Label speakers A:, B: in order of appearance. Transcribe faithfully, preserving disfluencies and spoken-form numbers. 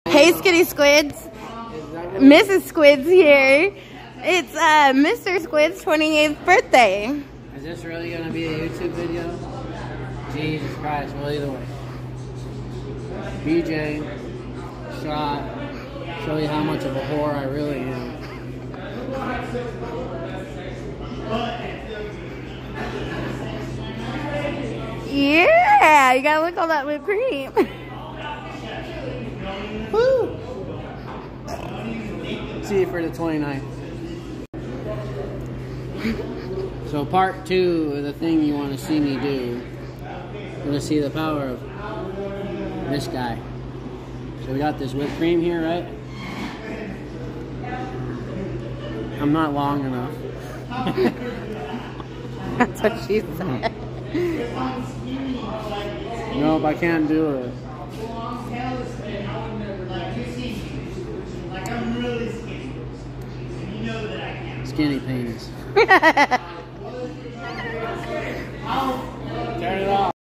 A: Hey, Skinny Squids. Missus Squid's here. It's uh, Mister Squid's twenty-eighth birthday.
B: Is this really going to be a YouTube video? Jesus Christ, well, either way. B J, shot, show you how much of a whore I really am.
A: Yeah, you gotta lick all that whipped cream.
B: Woo! See you for the twenty-ninth. So part two of the thing you want to see me do, you're going to see the power of this guy. So we got this whipped cream here, right? I'm not long enough.
A: That's what she said.
B: Nope, I can't do it. Skinny penis.